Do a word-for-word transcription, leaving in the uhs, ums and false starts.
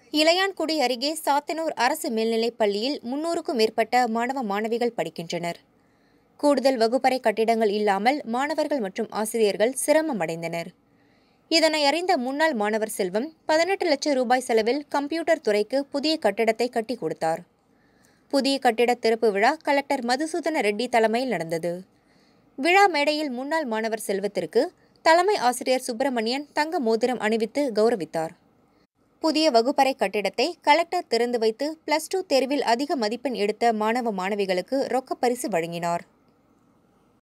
இளையான்குடி அருகே சாத்தனூர் அரசு மேல்நிலைப் பள்ளியில் முன்னூறுக்கும் மேற்பட்ட மாணவ மாணவிகள் படிக்கின்றனர். கூடுதல் வகுப்பறை கட்டிடங்கள் இல்லாமல் மாணவர்கள் மற்றும் ஆசிரியர்கள் சிரமம் அடைந்தனர். இதனை அறிந்த முன்னாள் மாணவர் செல்வம் பதினெட்டு லட்சம் ரூபாய் செலவில் கம்ப்யூட்டர் துறைக்கு புதிய கட்டிடத்தை கட்டி கொடுத்தார். புதிய கட்டிட திறப்பு விழா கலெக்டர் மதுசூதன ரெட்டி தலைமையில் நடந்தது. விழா மேடையில் முன்னாள் மாணவர் செல்வத்திற்கு தலைமை ஆசிரியர் சுப்பிரமணியன் தங்க மோதிரம் அணிவித்து கௌரவித்தார். புதிய வகுப்பறை கட்டிடத்தை கலெக்டர் திறந்து வைத்து பிளஸ் டூ தேர்வில் அதிக மதிப்பெண் எடுத்த மாணவ மாணவிகளுக்கு ரொக்கப் பரிசு வழங்கினார்.